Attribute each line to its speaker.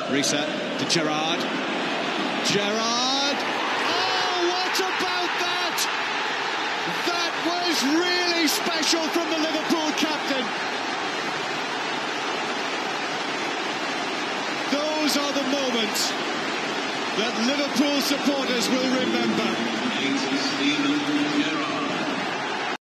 Speaker 1: Reset to Gerrard. Gerrard! Oh, what about that? That was really special from the Liverpool captain. Those are the moments that Liverpool supporters will remember.